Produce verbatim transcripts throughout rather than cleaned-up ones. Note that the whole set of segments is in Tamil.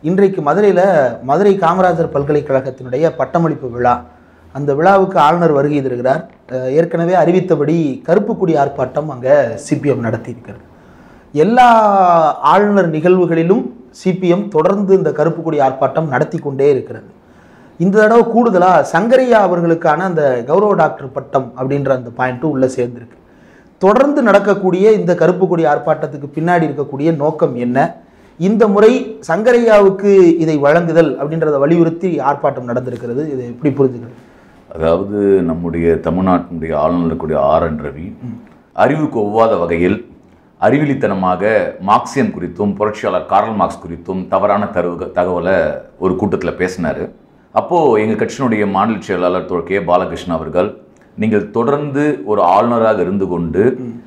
இன்றைக்கு மதுரையில் மதுரை காமராஜர் பல்கலைக்கழகத்தினுடைய பட்டமளிப்பு விழா. அந்த விழாவுக்கு ஆளுநர் வருகை தருகிறார். ஏற்கனவே அறிவித்தபடி கருப்பு கொடி ஆர்ப்பாட்டம் அங்கே சிபிஎம் நடத்தியிருக்கிறது. எல்லா ஆளுநர் நிகழ்வுகளிலும் சிபிஎம் தொடர்ந்து இந்த கருப்பு கொடி ஆர்ப்பாட்டம் நடத்தி கொண்டே இருக்கிறது. இந்த தடவை கூடுதலாக சங்கரையா அவர்களுக்கான அந்த கௌரவ டாக்டர் பட்டம் அப்படின்ற அந்த பாயிண்ட்டும் உள்ளே சேர்ந்துருக்கு. தொடர்ந்து நடக்கக்கூடிய இந்த கருப்பு கொடி ஆர்ப்பாட்டத்துக்கு பின்னாடி இருக்கக்கூடிய நோக்கம் என்ன? இந்த முறை சங்கரையாவுக்கு இதை வழங்குதல் அப்படின்றத வலியுறுத்தி ஆர்ப்பாட்டம் நடந்திருக்கிறது. இதை எப்படி புரிஞ்சுக்கிறது? அதாவது நம்முடைய தமிழ்நாட்டினுடைய ஆளுநர் கூடிய ஆர் என் ரவி அறிவுக்கு ஒவ்வாத வகையில் அறிவிலித்தனமாக மார்க்சியம் குறித்தும் புரட்சியாளர் கார்ல் மார்க்ஸ் குறித்தும் தவறான தருவ தகவலை ஒரு கூட்டத்தில் பேசினார். அப்போது எங்கள் கட்சியினுடைய மாநில செயலாளர் தோழர் கே பாலகிருஷ்ணன் அவர்கள், நீங்கள் தொடர்ந்து ஒரு ஆளுநராக இருந்து கொண்டு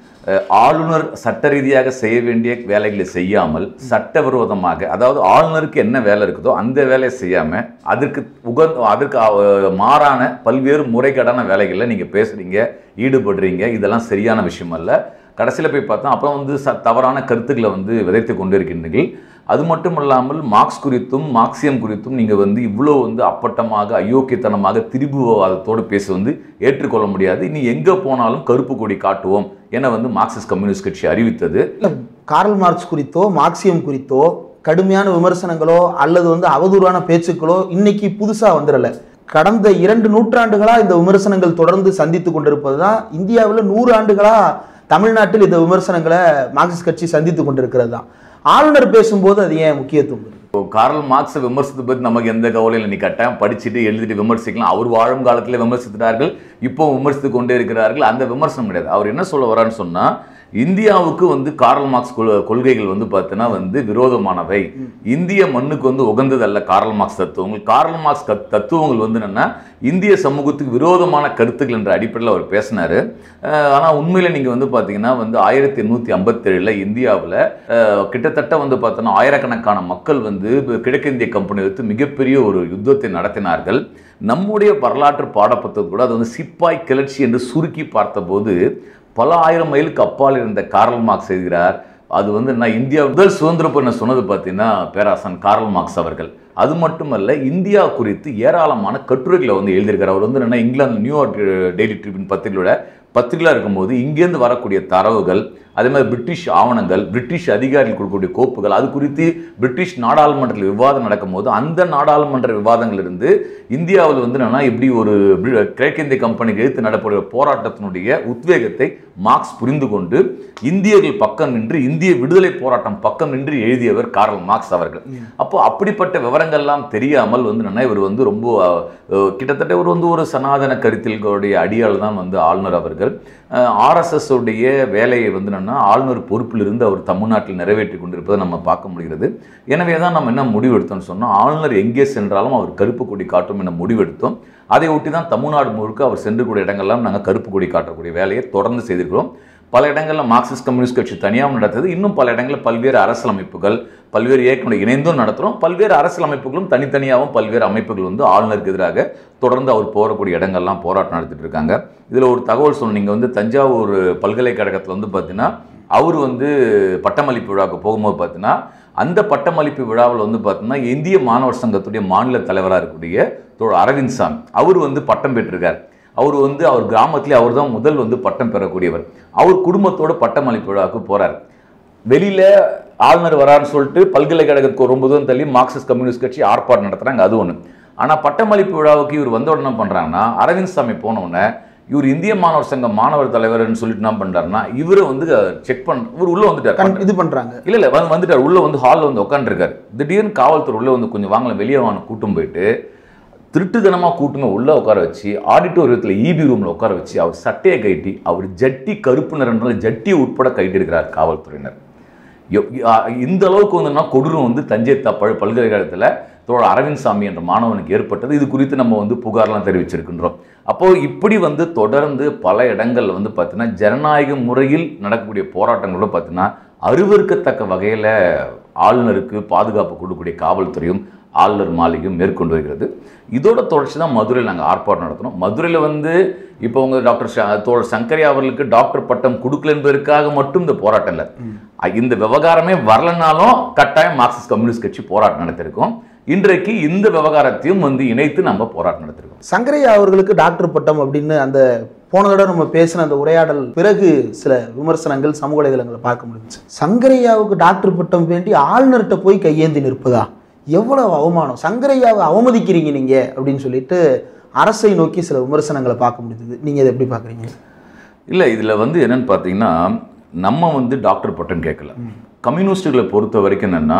ஆளுநர் சட்ட ரீதியாக செய்ய வேண்டிய வேலைகளை செய்யாமல் சட்டவிரோதமாக, அதாவது ஆளுநருக்கு என்ன வேலை இருக்குதோ அந்த வேலையை செய்யாமல் அதற்கு உக அதற்கு மாறான பல்வேறு முறைகேடான வேலைகளில் நீங்கள் பேசுகிறீங்க, ஈடுபடுறீங்க. இதெல்லாம் சரியான விஷயம் அல்ல. கடைசியில் போய் பார்த்தா அப்புறம் வந்து ச தவறான கருத்துக்களை வந்து விதைத்து கொண்டு இருக்கின்றீர்கள். அது மட்டும் இல்லாமல் மார்க்ஸ் குறித்தும் மார்க்சியம் குறித்தும் நீங்கள் வந்து இவ்வளோ வந்து அப்பட்டமாக அயோக்கியத்தனமாக திரிபுவாதத்தோடு பேச வந்து ஏற்றுக்கொள்ள முடியாது. இனி எங்கே போனாலும் கருப்பு கொடி காட்டுவோம் என வந்து மார்க்சிஸ்ட் கம்யூனிஸ்ட் கட்சி அறிவித்தது. கார்ல் மார்க்ஸ் குறித்தோ மார்க்சியம் குறித்தோ கடுமையான விமர்சனங்களோ அல்லது வந்து அவதூறான பேச்சுக்களோ இன்னைக்கு புதுசாக வந்துடல. கடந்த இரண்டு நூற்றாண்டுகளாக இந்த விமர்சனங்கள் தொடர்ந்து சந்தித்து கொண்டிருப்பது தான். இந்தியாவில் நூறு ஆண்டுகளாக தமிழ்நாட்டில் இந்த விமர்சனங்களை மார்க்சிஸ்ட் கட்சி சந்தித்து கொண்டிருக்கிறது தான். ஆளுநர் பேசும்போது அது ஏன் முக்கியத்துவம்? இப்போ கார்ல் மார்க்ஸை விமர்சித்து பற்றி நமக்கு எந்த கவலையில் நீ கட்டாயம் படிச்சுட்டு எழுதிட்டு விமர்சிக்கலாம். அவர் வாழும் காலத்தில் விமர்சித்தார்கள், இப்போ விமர்சித்து கொண்டே இருக்கிறார்கள். அந்த விமர்சனம் கிடையாது. அவர் என்ன சொல்ல வரான்னு சொன்னால், இந்தியாவுக்கு வந்து கார்ல் மார்க்ஸ் கொள்கைகள் வந்து பார்த்தீங்கன்னா வந்து விரோதமானவை, இந்திய மண்ணுக்கு வந்து உகந்ததல்ல கார்ல் மார்க்ஸ் தத்துவங்கள். கார்ல் மார்க்ஸ் தத்துவங்கள் வந்து என்னென்னா இந்திய சமூகத்துக்கு விரோதமான கருத்துக்கள் என்ற அடிப்படையில் அவர் பேசினார். ஆனால் உண்மையில் நீங்கள் வந்து பார்த்தீங்கன்னா வந்து ஆயிரத்தி எண்ணூற்றி ஐம்பத்தேழில் இந்தியாவில் கிட்டத்தட்ட வந்து பார்த்தோன்னா ஆயிரக்கணக்கான மக்கள் வந்து கிழக்கிந்திய கம்பெனி வைத்து மிகப்பெரிய ஒரு யுத்தத்தை நடத்தினார்கள். நம்முடைய வரலாற்று பாடப்புத்தகம் கூட அது வந்து சிப்பாய் கிளர்ச்சி என்று சுருக்கி பார்த்தபோது பல ஆயிரம் மைலுக்கு அப்பால் இருந்த கார்ல் மார்க்ஸ் எழுதுகிறார். அது வந்து நான் இந்தியா முதல் சுதந்திர போர் சொன்னது பார்த்தீங்கன்னா பேராசன் கார்ல் மார்க்ஸ் அவர்கள். அது மட்டுமல்ல, இந்தியா குறித்து ஏராளமான கட்டுரைகளை வந்து எழுதியிருக்கார். அவர் வந்து என்னென்னா இங்கிலாந்து நியூயார்க் டெய்லி ட்ரிபியூன் பத்திரிகையோட பத்திரிகையாக இருக்கும்போது இங்கேருந்து வரக்கூடிய தரவுகள், அதே மாதிரி பிரிட்டிஷ் ஆவணங்கள், பிரிட்டிஷ் அதிகாரிகள் கொடுக்கக்கூடிய கோப்புகள், அது குறித்து பிரிட்டிஷ் நாடாளுமன்றத்தில் விவாதம் நடக்கும்போது அந்த நாடாளுமன்ற விவாதங்கள் இருந்து இந்தியாவில் வந்து என்னன்னா இப்படி ஒரு கிழக்கிந்திய கம்பெனிக்கு எதிர்த்து நடப்படைய போராட்டத்தினுடைய உத்வேகத்தை மார்க்ஸ் புரிந்து கொண்டு இந்தியர்கள் பக்கம் நின்று இந்திய விடுதலை போராட்டம் பக்கம் நின்று எழுதியவர் கார்ல் மார்க்ஸ் அவர்கள். அப்போ அப்படிப்பட்ட விவரங்கள்லாம் தெரியாமல் வந்து என்னன்னா இவர் வந்து ரொம்ப கிட்டத்தட்ட இவர் வந்து ஒரு சனாதன கருத்தியல்களுடைய அடியால் தான் வந்து ஆளுநர் அவர்கள். ஆர்எஸ்எஸ் உடைய வேலையை வந்து என்னன்னா ஆளுநர் பொறுப்பில் இருந்து அவர் தமிழ்நாட்டில் நிறைவேற்றி கொண்டிருப்பதை நம்ம பார்க்க முடிகிறது. எனவே தான் நம்ம என்ன முடிவெடுத்தோம்னு சொன்னால், ஆளுநர் எங்கே சென்றாலும் அவர் கருப்பு கொடி காட்டும் என முடிவெடுத்தோம். அதை ஒட்டி தான் தமிழ்நாடு முழுக்க அவர் சென்றக்கூடிய இடங்கள்லாம் நாங்கள் கருப்பு கொடி காட்டக்கூடிய வேலையை தொடர்ந்து செய்திருக்கிறோம். பல இடங்களில் மார்க்சிஸ்ட் கம்யூனிஸ்ட் கட்சி தனியாகவும் நடத்துது, இன்னும் பல இடங்களில் பல்வேறு அரசியல் அமைப்புகள் பல்வேறு இயக்கங்களை இணைந்தும் நடத்துகிறோம். பல்வேறு அரசியல் அமைப்புகளும் தனித்தனியாகவும் பல்வேறு அமைப்புகள் வந்து ஆளுநருக்கு எதிராக தொடர்ந்து அவர் போகக்கூடிய இடங்கள்லாம் போராட்டம் நடத்திட்டு இருக்காங்க. இதில் ஒரு தகவல் சொன்ன, நீங்கள் வந்து தஞ்சாவூர் பல்கலைக்கழகத்தில் வந்து பார்த்தீங்கன்னா அவர் வந்து பட்டமளிப்பு விழாவுக்கு போகும்போது பார்த்தீங்கன்னா அந்த பட்டமளிப்பு விழாவில் வந்து பார்த்தீங்கன்னா இந்திய மாணவர் சங்கத்துடைய மாநில தலைவராக இருக்கக்கூடிய தோழர் அரவிந்த் சாமி அவர் வந்து பட்டம் பெற்றிருக்கார். அவர் வந்து அவர் கிராமத்திலே அவர் தான் முதல் வந்து பட்டம் பெறக்கூடியவர். அவர் குடும்பத்தோடு பட்டமளிப்பு விழாவுக்கு போகிறார். வெளியில் ஆளுநர் வரான்னு சொல்லிட்டு பல்கலைக்கழகத்துக்கு ரொம்ப தூரம் தள்ளி மார்க்சிஸ்ட் கம்யூனிஸ்ட் கட்சி ஆர்ப்பாட்டம் நடத்துகிறாங்க, அது ஒன்று. ஆனால் பட்டமளிப்பு விழாவுக்கு இவர் வந்த உடனே என்ன பண்ணுறாங்கன்னா, அரவிந்த் சாமி போனவுடனே இவர் இந்திய மாணவர் சங்க மாணவர் தலைவர்னு சொல்லிட்டு என்ன பண்ணுறாருன்னா இவரை வந்து செக் பண்ண இவர் உள்ளே வந்துட்டார். இது பண்ணுறாங்க இல்லை இல்லை வந்து வந்துட்டார் உள்ளே வந்து ஹாலில் வந்து உட்காந்துருக்காரு. திடீர்னு காவல்துறை உள்ளே வந்து கொஞ்சம் வாங்கல வெளியே வாங்க கூட்டும் போயிட்டு திருட்டுத்தனமாக கூட்டுங்க உள்ளே உட்கார வச்சு ஆடிட்டோரியத்தில் இபி ரூமில் உட்கார வச்சு அவர் சட்டையை கைட்டி அவர் ஜட்டி கருப்பு நிறம்னால ஜட்டி உட்பட கைட்டிருக்கிறார் காவல்துறையினர். இந்த அளவுக்கு வந்துன்னா கொடூரம் வந்து தஞ்சை பழ பல்கலைக்கழகத்தில் தோழர் அரவிந்த் சாமி என்ற மாணவனுக்கு ஏற்பட்டது. இது குறித்து நம்ம வந்து புகார்லாம் தெரிவிச்சிருக்கின்றோம். அப்போது இப்படி வந்து தொடர்ந்து பல இடங்களில் வந்து பார்த்தீங்கன்னா ஜனநாயக முறையில் நடக்கக்கூடிய போராட்டங்களோட பார்த்தீங்கன்னா அருவருக்கத்தக்க வகையில் ஆளுநருக்கு பாதுகாப்பு கொடுக்கக்கூடிய காவல்துறையும் ஆளுநர் மாளிகையும் மேற்கொண்டு வருகிறது. இதோட தொடர்ச்சி தான் மதுரையில் நாங்கள் ஆர்ப்பாட்டம் நடத்தினோம். மதுரையில் வந்து இப்போ உங்க டாக்டர் தோழர் சங்கரையா அவர்களுக்கு டாக்டர் பட்டம் கொடுக்கல என்பதற்காக மட்டும் இந்த போராட்டம் இல்லை. இந்த விவகாரமே வரலனாலும் கட்டாயம் மார்க்சிஸ்ட் கம்யூனிஸ்ட் கட்சி போராட்டம் நடத்திருக்கோம். இன்றைக்கு இந்த விவகாரத்தையும் வந்து இணைத்து நம்ம போராட்டம் நடத்திருக்கோம். சங்கரையா அவர்களுக்கு டாக்டர் பட்டம் அப்படின்னு அந்த போன தடவை நம்ம பேசின அந்த உரையாடல் பிறகு சில விமர்சனங்கள் சமூக வலைதளங்களை பார்க்க முடிஞ்சுச்சு. சங்கரையாவுக்கு டாக்டர் பட்டம் வேண்டி ஆளுநர்கிட்ட போய் கையேந்தி நிற்பதா, எவ்வளவு அவமானம், சங்கரையாவை அவமதிக்கிறீங்க நீங்க அப்படின்னு சொல்லிட்டு அரசை நோக்கி சில விமர்சனங்களை பார்க்க முடிஞ்சது. நீங்க இதை எப்படி பார்க்குறீங்க? இல்லை, இதில் வந்து என்னன்னு பார்த்தீங்கன்னா, நம்ம வந்து டாக்டர் பட்டம் கேட்கல. கம்யூனிஸ்டுகளை பொறுத்த வரைக்கும் என்னென்னா,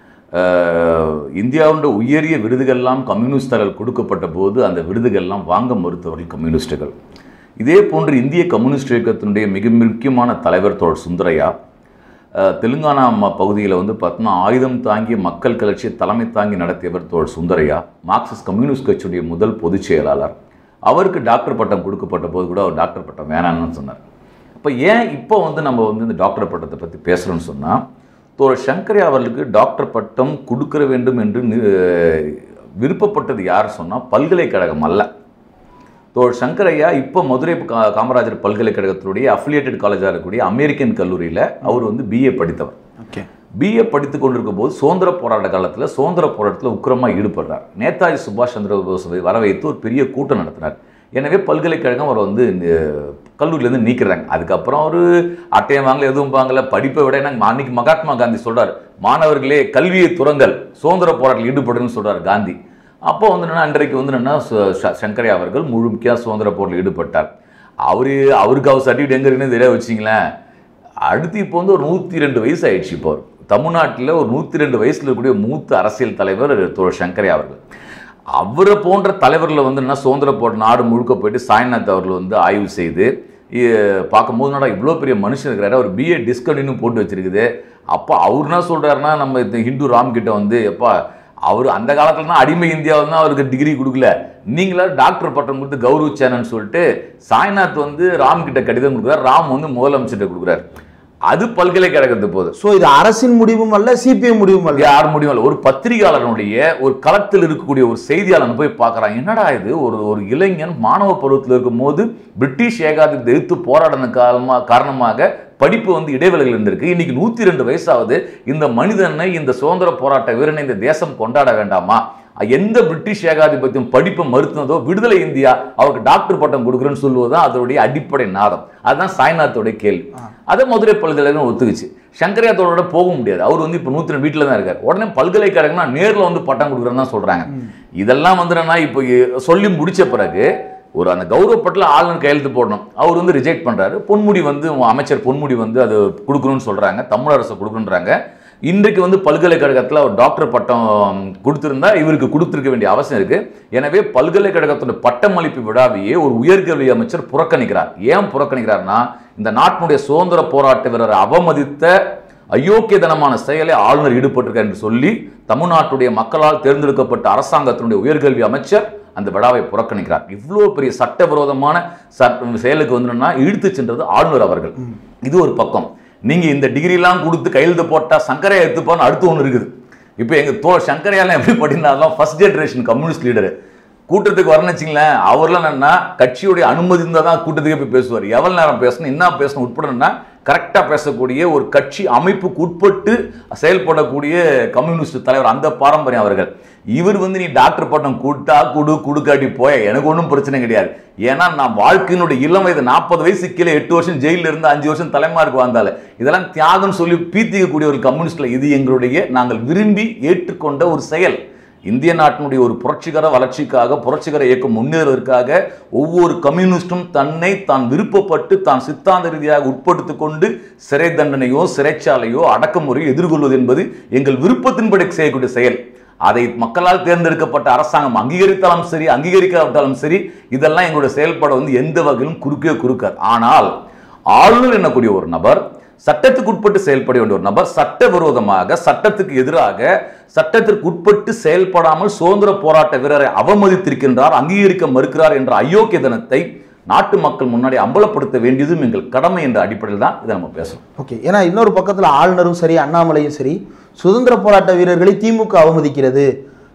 இந்தியாவுடைய உயரிய விருதுகள்லாம் கம்யூனிஸ்டர்கள் கொடுக்கப்பட்ட போது அந்த விருதுகள்லாம் வாங்க மறுத்தவர்கள் கம்யூனிஸ்டுகள். இதே போன்று இந்திய கம்யூனிஸ்ட் இயக்கத்தினுடைய மிக முக்கியமான தலைவர் தோழர் சுந்தரையா தெலுங்கானா பகுதியில் வந்து பார்த்தோன்னா ஆயுதம் தாங்கிய மக்கள் கிளர்ச்சியை தலைமை தாங்கி நடத்தியவர் தோழர் சுந்தரையா மார்க்சிஸ்ட் கம்யூனிஸ்ட் கட்சியுடைய முதல் பொதுச் செயலாளர். அவருக்கு டாக்டர் பட்டம் கொடுக்கப்பட்ட போது கூட அவர் டாக்டர் பட்டம் வேணான்னு சொன்னார். இப்போ ஏன் இப்போ வந்து நம்ம வந்து இந்த டாக்டர் பட்டத்தை பற்றி பேசுகிறோன்னு சொன்னால், தோழர் சங்கரையா அவர்களுக்கு டாக்டர் பட்டம் கொடுக்க வேண்டும் என்று விருப்பப்பட்டது யார் சொன்னால் பல்கலைக்கழகம் அல்ல. தோழர் சங்கரையா இப்போ மதுரை காமராஜர் பல்கலைக்கழகத்துடைய அஃபிலியேட்டட் காலேஜாக இருக்கக்கூடிய அமெரிக்கன் கல்லூரியில் அவர் வந்து பிஏ படித்தவர். ஓகே, பிஏ படித்து கொண்டிருக்கும் போது சுதந்திர போராட்ட காலத்தில் சுதந்திர போராட்டத்தில் உக்கிரமாக ஈடுபடுறார். நேதாஜி சுபாஷ் சந்திர போஸை வர வைத்து ஒரு பெரிய கூட்டம் நடத்தினார். எனவே பல்கலைக்கழகம் அவரை வந்து கல்லூரியிலேருந்து நீக்கிறாங்க. அதுக்கப்புறம் அவர் அட்டையம் வாங்கல, எதுவும் வாங்கல, படிப்பை விட நாங்கள் அன்னைக்கு மகாத்மா காந்தி சொல்கிறார், மாணவர்களே கல்வியை துறங்கள், சுதந்திர போராட்டத்தில் ஈடுபடுன்னு சொல்கிறார் காந்தி. அப்போ வந்து என்னென்னா அன்றைக்கு வந்து என்னென்னா சங்கரையா அவர்கள் முழுமையாக சுதந்திர போரில் ஈடுபட்டார். அவர் அவருக்கு அவர் சர்டிஃபிகேட் எங்கே இருக்குன்னு தெரிய வச்சிங்களேன். அடுத்து இப்போ வந்து ஒரு நூற்றி ரெண்டு வயசு ஆயிடுச்சு. இப்போ தமிழ்நாட்டில் ஒரு நூற்றி ரெண்டு வயசில் இருக்கக்கூடிய மூத்த அரசியல் தலைவர் தோழர் சங்கரையா அவர்கள். அவரை போன்ற தலைவர்களை வந்து என்ன சுதந்திர போராட்ட நாடு முழுக்க போயிட்டு சாய்நாத் அவர்கள் வந்து ஆய்வு செய்து பார்க்கும்போது என்னடா இவ்வளோ பெரிய மனுஷன் இருக்கிறாரு, அவர் பிஏ டிஸ்கண்டினியூ போட்டு வச்சிருக்குது. அப்போ அவர் என்ன சொல்கிறாருன்னா, நம்ம இந்த ஹிந்து ராம் கிட்ட வந்து எப்பா அவர் அந்த காலத்தில் தான் அடிமை இந்தியாவில் தான் அவருக்கு டிகிரி கொடுக்கல, நீங்களா டாக்டர் பட்டம் கொடுத்து கௌரவிச்சானு சொல்லிட்டு சாய்நாத் வந்து ராம் கிட்ட கடிதம் கொடுக்குறாரு, ராம் வந்து முதலமைச்சர்கிட்ட கொடுக்குறாரு. அது பல்கலைக்கழகத்து போது. ஸோ இது அரசின் முடிவும் அல்ல, சிபிஎம் முடிவும் அல்ல, யார் முடிவும் அல்ல. ஒரு பத்திரிகையாளனுடைய ஒரு களத்தில் இருக்கக்கூடிய ஒரு செய்தியாளன் போய் பார்க்குறான், என்னடா இது, ஒரு ஒரு இளைஞன் மாணவ பருவத்தில் இருக்கும் போது பிரிட்டிஷ் ஏகாதிபத்தியத்தை எதிர்த்து போராடின காலமாக காரணமாக படிப்பு வந்து இடைவெளிகள் இருந்திருக்கு. இன்னைக்கு நூற்றி ரெண்டு வயசாவது இந்த மனிதனை, இந்த சுதந்திர போராட்ட வீரனை இந்த தேசம் கொண்டாட வேண்டாமா? எந்த பிரிட்டிஷ் ஏகாதிபத்தியம் படிப்பை மறுத்ததோ விடுதலை இந்தியா அவருக்கு டாக்டர் பட்டம் கொடுக்குறேன்னு சொல்லுவதுதான் அதனுடைய அடிப்படை நாதம். அதுதான் சாய்நாத்தோடைய கேள்வி. அதை மதுரை பல்கலைக்கழகம் ஒத்துக்குச்சு. சங்கரையா தோழரோட போக முடியாது, அவர் வந்து இப்போ நூற்றி ரெண்டு வீட்டில் தான் இருக்கார். உடனே பல்கலைக்கழகம்னா நேரில் வந்து பட்டம் கொடுக்குறேன்னு தான் சொல்கிறாங்க. இதெல்லாம் வந்து என்னன்னா இப்போ சொல்லி முடிச்ச பிறகு ஒரு அந்த கௌரவப்பட்டில் ஆளுநர் கையெழுத்து போடணும், அவர் வந்து ரிஜெக்ட் பண்ணுறாரு. பொன்முடி வந்து அமைச்சர் பொன்முடி வந்து அது கொடுக்கணும்னு சொல்கிறாங்க, தமிழரசு கொடுக்கணுன்றாங்க. இன்றைக்கு வந்து பல்கலைக்கழகத்தில் அவர் டாக்டர் பட்டம் கொடுத்துருந்தா இவருக்கு கொடுத்துருக்க வேண்டிய அவசியம் இருக்குது. எனவே பல்கலைக்கழகத்தோட பட்டமளிப்பு விழாவையே ஒரு உயர்கல்வி அமைச்சர் புறக்கணிக்கிறார். ஏன் புறக்கணிக்கிறார்னா, இந்த நாட்டினுடைய சுதந்திர போராட்ட வீரரை அவமதித்த அயோக்கியதனமான செயலை ஆளுநர் ஈடுபட்டிருக்கார் என்று சொல்லி தமிழ்நாட்டுடைய மக்களால் தேர்ந்தெடுக்கப்பட்ட அரசாங்கத்தினுடைய உயர்கல்வி அமைச்சர் அந்த விழாவை புறக்கணிக்கிறார். இவ்வளோ பெரிய சட்டவிரோதமான செயலுக்கு வந்து இழுத்து சென்றது ஆளுநர் அவர்கள். இது ஒரு பக்கம். நீங்க இந்த டிகிரிலாம் கொடுத்து கையெழுத்து போட்டா சங்கரையா எடுத்துப்பான்னு அடுத்து ஒன்று இருக்குது. இப்போ எங்க தோ சங்கரையாலாம் எப்படி படினாலும் ஃபர்ஸ்ட் ஜெனரேஷன் கம்யூனிஸ்ட் லீடரு கூட்டத்துக்கு வரணும்னு வச்சிங்களேன், அவர்லாம் என்னன்னா கட்சியுடைய அனுமதி இருந்தால் தான் கூட்டத்துக்கே போய் பேசுவார். எவ்வளோ நேரம் பேசணும், என்ன பேசணும் உட்படணும்னா கரெக்டாக பேசக்கூடிய ஒரு கட்சி அமைப்புக்கு உட்பட்டு செயல்படக்கூடிய கம்யூனிஸ்ட் தலைவர், அந்த பாரம்பரியம் அவர்கள். இவர் வந்து நீ டாக்டர் பட்டம் கூட்டா குடு குடுக்காட்டி போய எனக்கு ஒன்றும் பிரச்சனை கிடையாது. ஏன்னா நான் வாழ்க்கையினுடைய இளம் வயது நாற்பது வயசு கீழே எட்டு வருஷம் ஜெயிலில் இருந்து அஞ்சு வருஷம் தலைமாருக்கு வந்தால இதெல்லாம் தியாகம் சொல்லி பீத்திக்கக்கூடிய ஒரு கம்யூனிஸ்ட்ல இது எங்களுடைய நாங்கள் விரும்பி ஏற்றுக்கொண்ட ஒரு செயல். இந்திய நாட்டினுடைய ஒரு புரட்சிகர வளர்ச்சிக்காக, புரட்சிகர இயக்கம் முன்னேறுவதற்காக ஒவ்வொரு கம்யூனிஸ்டும் தன்னை தான் விருப்பப்பட்டு தான் சித்தாந்த ரீதியாக உட்படுத்திக் கொண்டு சிறை தண்டனையோ சிறைச்சாலையோ அடக்குமுறையோ எதிர்கொள்வது என்பது எங்கள் விருப்பத்தின்படி செய்யக்கூடிய செயல். அதை மக்களால் தேர்ந்தெடுக்கப்பட்ட அரசாங்கம் அங்கீகரித்தாலும் சரி அங்கீகரிக்காவிட்டாலும் சரி இதெல்லாம் எங்களுடைய செயல்பாடு வந்து எந்த வகையிலும் குறுக்கே குறுக்காது. ஆனால் ஆளுநர் என்னக்கூடிய ஒரு நபர், சட்டத்துக்கு உட்பட்டு செயல்பட வேண்டிய ஒரு நபர் சட்டவிரோதமாக சட்டத்துக்கு எதிராக சட்டத்திற்கு உட்பட்டு செயல்படாமல் சுதந்திர போராட்ட வீரரை அவமதித்திருக்கின்றார், அங்கீகரிக்க மறுக்கிறார் என்ற அயோக்கியதனத்தை நாட்டு மக்கள் முன்னாடி அம்பலப்படுத்த வேண்டியதும் எங்கள் கடமை என்ற அடிப்படையில் தான் இதை நம்ம பேசுறோம். ஓகே, ஏன்னா இன்னொரு பக்கத்தில் ஆளுநரும் சரி அண்ணாமலையும் சரி சுதந்திர போராட்ட வீரர்களை திமுக அவமதிக்கிறது,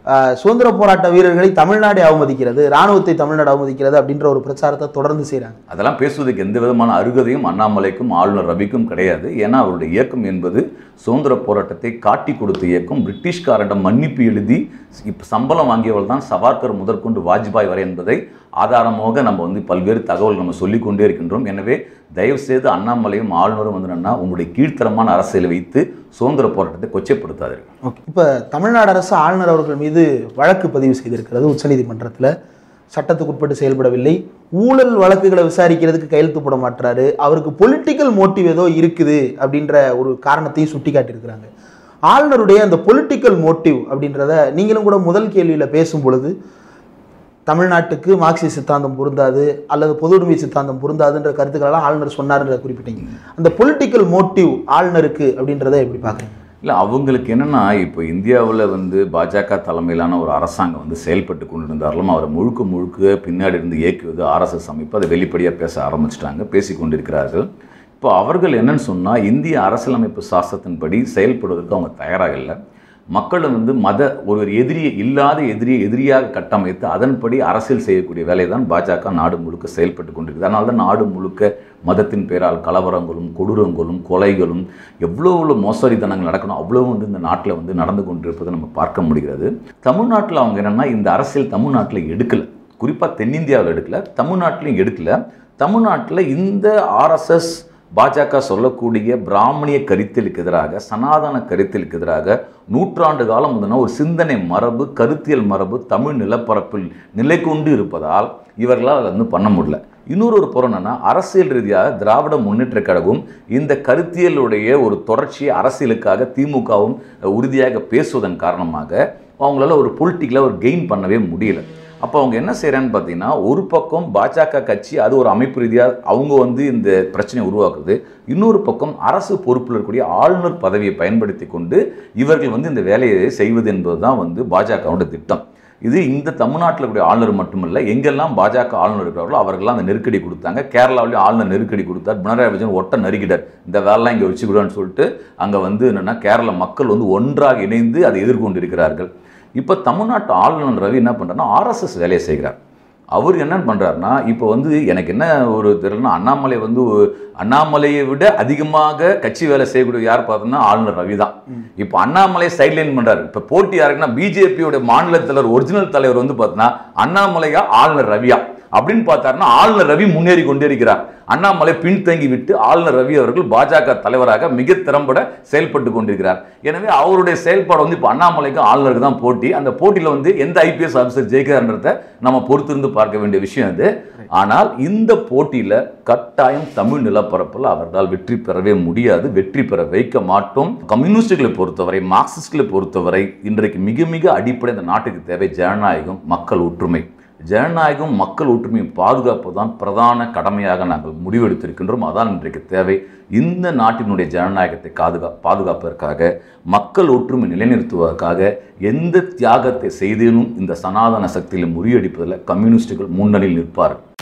சுதந்திர போராட்ட வீரர்களை தமிழ்நாடு அவமதிக்கிறது, இராணுவத்தை தமிழ்நாடு அவமதிக்கிறது அப்படின்ற ஒரு பிரச்சாரத்தை தொடர்ந்து செய்கிறாங்க. அதெல்லாம் பேசுவதற்கு எந்த விதமான அருகதையும் அண்ணாமலைக்கும் ஆளுநர் ரவிக்கும் கிடையாது. ஏன்னா அவருடைய இயக்கம் என்பது சுதந்திர போராட்டத்தை காட்டி கொடுத்த இயக்கம். பிரிட்டிஷ்காரிடம் மன்னிப்பு எழுதி இப்போ சம்பளம் வாங்கியவள் தான் சவார்கர் முதற்கொண்டு வாஜ்பாய் வரை என்பதை ஆதாரமாக நம்ம வந்து பல்வேறு தகவல் நம்ம சொல்லிக்கொண்டே இருக்கின்றோம். எனவே தயவுசெய்து அண்ணாமலையும் ஆளுநரும் வந்து என்னன்னா உங்களுடைய கீழ்த்தரமான அரசியலை வைத்து சுதந்திர போராட்டத்தை கொச்சைப்படுத்தாதீர்கள். ஓகே, இப்போ தமிழ்நாடு அரசு ஆளுநர் அவர்கள் மீது வழக்கு பதிவு செய்திருக்கிறது உச்சநீதிமன்றத்தில். சட்டத்துக்கு உட்பட்டு செயல்படவில்லை, ஊழல் வழக்குகளை விசாரிக்கிறதுக்கு கையெழுத்து போட மாட்டாரு, அவருக்கு பொலிட்டிக்கல் மோட்டிவ் ஏதோ இருக்குது அப்படின்ற ஒரு காரணத்தையும் சுட்டி காட்டியிருக்கிறாங்க. ஆளுநருடைய அந்த பொலிட்டிக்கல் மோட்டிவ் அப்படின்றத நீங்களும் கூட முதல் கேள்வியில் பேசும் பொழுது தமிழ்நாட்டுக்கு மார்க்சிஸ்ட் சித்தாந்தம் பொருந்தாது அல்லது பொது உடைமை சித்தாந்தம் பொருந்தாதுன்ற கருத்துக்களெல்லாம் ஆளுநர் சொன்னார்ன்ற குறிப்பிட்டீங்க. அந்த பொலிட்டிக்கல் மோட்டிவ் ஆளுநருக்கு அப்படின்றத எப்படி பார்க்குறீங்க? இல்லை, அவங்களுக்கு என்னென்னா இப்போ இந்தியாவில் வந்து பாஜக தலைமையிலான ஒரு அரசாங்கம் வந்து செயல்பட்டு கொண்டு இருந்தாலும் அவரை முழுக்க முழுக்க பின்னாடி இருந்து இயக்குவது ஆர்எஸ்எஸ் அமைப்பு. அதை வெளிப்படையாக பேச ஆரம்பிச்சிட்டாங்க, பேசி கொண்டிருக்கிறார்கள். இப்போ அவர்கள் என்னன்னு சொன்னால் இந்திய அரசியலமைப்பு சாசனத்தின்படி செயல்படுவதற்கு அவங்க தயாராக இல்லை. மக்களை வந்து மத ஒரு எதிரியை இல்லாத எதிரியை எதிரியாக கட்டமைத்து அதன்படி அரசியல் செய்யக்கூடிய வேலை தான் பாஜக நாடு முழுக்க செயல்பட்டு கொண்டிருக்குது. அதனால தான் நாடு முழுக்க மதத்தின் பேரால் கலவரங்களும் கொடூரங்களும் கொலைகளும் எவ்வளோ எவ்வளோ மோசடித்தனங்கள் நடக்கணும் அவ்வளோ வந்து இந்த நாட்டில் வந்து நடந்து கொண்டிருப்பதை நம்ம பார்க்க முடிகிறது. தமிழ்நாட்டில் அவங்க என்னென்னா இந்த அரசியல் தமிழ்நாட்டில் எடுக்கலை, குறிப்பாக தென்னிந்தியாவில் எடுக்கலை, தமிழ்நாட்டிலையும் எடுக்கலை. தமிழ்நாட்டில் இந்த ஆர்எஸ்எஸ் பாஜக சொல்லக்கூடிய பிராமணிய கருத்தியலுக்கு எதிராக சனாதன கருத்தியலுக்கு எதிராக நூற்றாண்டு காலம் முந்தின ஒரு சிந்தனை மரபு கருத்தியல் மரபு தமிழ் நிலப்பரப்பில் நிலை கொண்டு இருப்பதால் இவர்களால் அதை வந்து பண்ண முடியல. இன்னொரு ஒரு புறம் என்னன்னா அரசியல் ரீதியாக திராவிட முன்னேற்ற கழகம் இந்த கருத்தியலுடைய ஒரு தொடர்ச்சியை அரசியலுக்காக திமுகவும் உறுதியாக பேசுவதன் காரணமாக அவங்களால ஒரு பொலிட்டிக்கலாக ஒரு கெயின் பண்ணவே முடியல. அப்போ அவங்க என்ன செய்கிறான்னு பார்த்தீங்கன்னா ஒரு பக்கம் பாஜக கட்சி அது ஒரு அமைப்பு ரீதியாக அவங்க வந்து இந்த பிரச்சனையை உருவாக்குறது, இன்னொரு பக்கம் அரசு பொறுப்பில் இருக்கக்கூடிய ஆளுநர் பதவியை பயன்படுத்தி கொண்டு இவர்கள் வந்து இந்த வேலையை செய்வது என்பது தான் வந்து பாஜகவோட திட்டம். இது இந்த தமிழ்நாட்டில் கூடிய ஆளுநர் மட்டுமில்லை, எங்கெல்லாம் பாஜக ஆளுநர் இருக்கிறார்களோ அவர்கள்லாம் அந்த நெருக்கடி கொடுத்தாங்க. கேரளாவிலேயும் ஆளுநர் நெருக்கடி கொடுத்தார். பினராயி விஜயன் ஒட்ட நறுக்கிட்டார், இந்த வேலைலாம் இங்கே வச்சுக்கிடுவான்னு சொல்லிட்டு அங்கே வந்து என்னென்னா கேரள மக்கள் வந்து ஒன்றாக இணைந்து அதை எதிர்கொண்டு இருக்கிறார்கள். இப்போ தமிழ்நாட்டு ஆளுநர் ரவி என்ன பண்ணுறாருன்னா ஆர்எஸ்எஸ் வேலையை செய்கிறார். அவர் என்ன பண்ணுறாருன்னா இப்போ வந்து எனக்கு என்ன ஒரு தெரியலன்னா அண்ணாமலை வந்து அண்ணாமலையை விட அதிகமாக கட்சி வேலை செய்யக்கூடிய யார் பார்த்தோம்னா ஆளுநர் ரவி தான். இப்போ அண்ணாமலை சைட்லைன் பண்ணுறாரு. இப்போ போட்டி யாருக்குன்னா பிஜேபியோட மாநில தலைவர் ஒரிஜினல் தலைவர் வந்து பார்த்தோன்னா அண்ணாமலையா ஆளுநர் ரவியா அப்படின்னு பார்த்தாருன்னா ஆளுநர் ரவி முன்னேறி கொண்டே இருக்கிறார். அண்ணாமலை பின்தங்கி விட்டு ஆளுநர் ரவி அவர்கள் பாஜக தலைவராக மிக திறம்பட செயல்பட்டு கொண்டிருக்கிறார். எனவே அவருடைய செயல்பாடு வந்து இப்போ அண்ணாமலைக்கு ஆளுநருக்கு தான் போட்டி. அந்த போட்டியில் வந்து எந்த ஐபிஎஸ் ஆஃபீஸர் ஜெயிக்கிறார்ன்றத நம்ம பொறுத்திருந்து பார்க்க வேண்டிய விஷயம் அது. ஆனால் இந்த போட்டியில் கட்டாயம் தமிழ் நிலப்பரப்பில் அவர்களால் வெற்றி பெறவே முடியாது, வெற்றி பெற வைக்க மாட்டோம். கம்யூனிஸ்டுகளை பொறுத்தவரை மார்க்சிஸ்டுகளை பொறுத்தவரை இன்றைக்கு மிக மிக அடிப்படை இந்த நாட்டுக்கு தேவை ஜனநாயகம், மக்கள் ஒற்றுமை. ஜனநாயகம் மக்கள் ஒற்றுமையை பாதுகாப்பு தான் பிரதான கடமையாக நாங்கள் முடிவெடுத்திருக்கின்றோம். அதான் இன்றைக்கு தேவை. இந்த நாட்டினுடைய ஜனநாயகத்தை பாதுகா பாதுகாப்பதற்காக மக்கள் ஒற்றுமை நிலைநிறுத்துவதற்காக எந்த தியாகத்தை செய்தேனும் இந்த சனாதன சக்தியில் முறியடிப்பதில் கம்யூனிஸ்டுகள் முன்னணியில் நிற்பார்கள்.